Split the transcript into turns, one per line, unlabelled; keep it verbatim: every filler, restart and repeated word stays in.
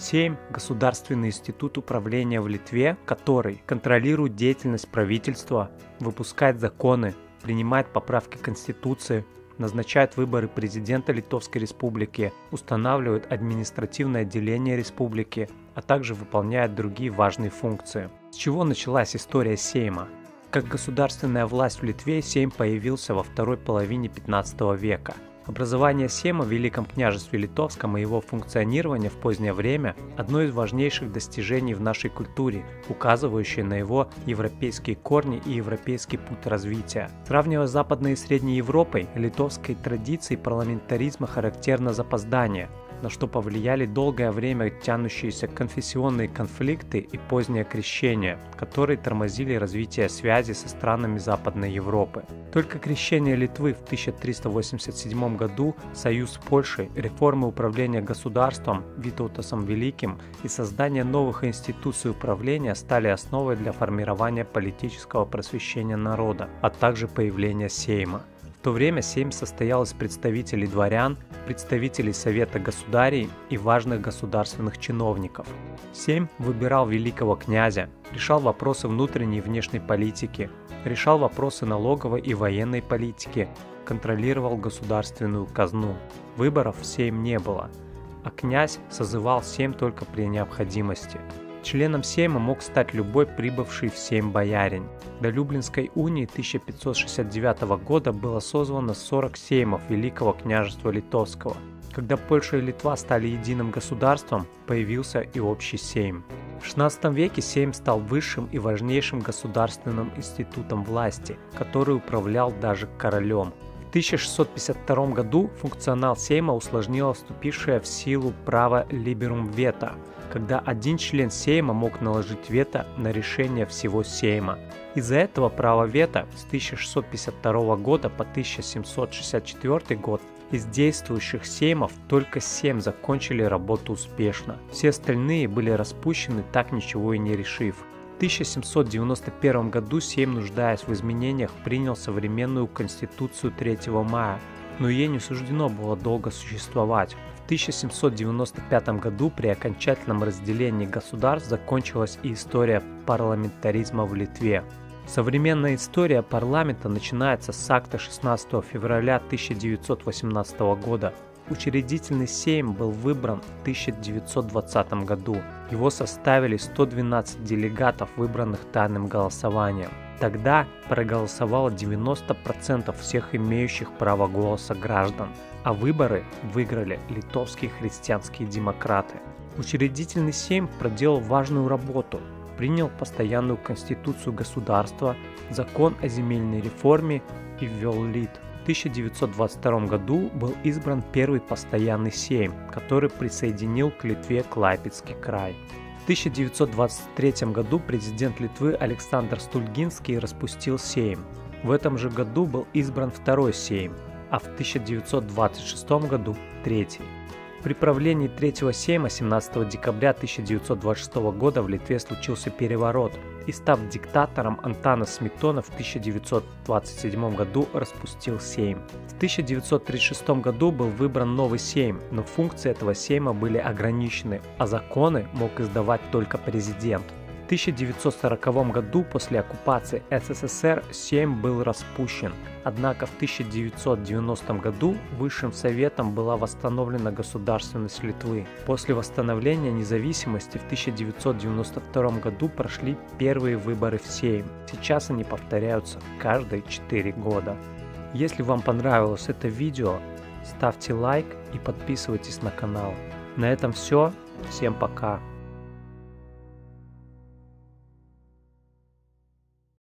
Сейм – государственный институт управления в Литве, который контролирует деятельность правительства, выпускает законы, принимает поправки к Конституции, назначает выборы президента Литовской Республики, устанавливает административное отделение республики, а также выполняет другие важные функции. С чего началась история Сейма? Как государственная власть в Литве, Сейм появился во второй половине пятнадцатого века. Образование Сейма в Великом княжестве Литовском и его функционирование в позднее время – одно из важнейших достижений в нашей культуре, указывающее на его европейские корни и европейский путь развития. Сравнивая с Западной и Средней Европой, литовской традиции парламентаризма характерно запоздание, на что повлияли долгое время тянущиеся конфессионные конфликты и позднее крещение, которые тормозили развитие связи со странами Западной Европы. Только крещение Литвы в тысяча триста восемьдесят седьмом году, союз с Польшей, реформы управления государством Витаутасом Великим и создание новых институций управления стали основой для формирования политического просвещения народа, а также появления Сейма. В то время Сейм состоял из представителей дворян, представителей Совета государей и важных государственных чиновников. Сейм выбирал великого князя, решал вопросы внутренней и внешней политики, решал вопросы налоговой и военной политики, контролировал государственную казну. Выборов в Сейм не было, а князь созывал Сейм только при необходимости. Членом Сейма мог стать любой прибывший в Сейм боярин. До Люблинской унии тысяча пятьсот шестьдесят девятого года было созвано сорок сеймов Великого княжества Литовского. Когда Польша и Литва стали единым государством, появился и общий Сейм. В шестнадцатом веке Сейм стал высшим и важнейшим государственным институтом власти, который управлял даже королем. В тысяча шестьсот пятьдесят втором году функционал Сейма усложнило вступившее в силу право либерум вето, когда один член Сейма мог наложить вето на решение всего Сейма. Из-за этого право вето с тысяча шестьсот пятьдесят второго года по тысяча семьсот шестьдесят четвёртый год из действующих Сеймов только семь закончили работу успешно. Все остальные были распущены, так ничего и не решив. В тысяча семьсот девяносто первом году Сейм, нуждаясь в изменениях, принял современную Конституцию третьего мая, но ей не суждено было долго существовать. В тысяча семьсот девяносто пятом году при окончательном разделении государств закончилась и история парламентаризма в Литве. Современная история парламента начинается с акта шестнадцатого февраля тысяча девятьсот восемнадцатого года. Учредительный Сейм был выбран в тысяча девятьсот двадцатом году. Его составили сто двенадцать делегатов, выбранных тайным голосованием. Тогда проголосовало девяносто процентов всех имеющих право голоса граждан, а выборы выиграли литовские христианские демократы. Учредительный Сейм проделал важную работу. Принял постоянную конституцию государства, закон о земельной реформе и ввел лит. В тысяча девятьсот двадцать втором году был избран первый постоянный Сейм, который присоединил к Литве Клайпедский край. В тысяча девятьсот двадцать третьем году президент Литвы Александр Стульгинский распустил Сейм. В этом же году был избран второй Сейм, а в тысяча девятьсот двадцать шестом году третий. При правлении третьего Сейма семнадцатого декабря тысяча девятьсот двадцать шестого года в Литве случился переворот, и став диктатором, Антанас Сметона в тысяча девятьсот двадцать седьмом году распустил Сейм. В тысяча девятьсот тридцать шестом году был выбран новый Сейм, но функции этого Сейма были ограничены, а законы мог издавать только президент. В тысяча девятьсот сороковом году после оккупации СССР Сейм был распущен, однако в тысяча девятьсот девяностом году Высшим Советом была восстановлена государственность Литвы. После восстановления независимости в тысяча девятьсот девяносто втором году прошли первые выборы в Сейм. Сейчас они повторяются каждые четыре года. Если вам понравилось это видео, ставьте лайк и подписывайтесь на канал. На этом все. Всем пока.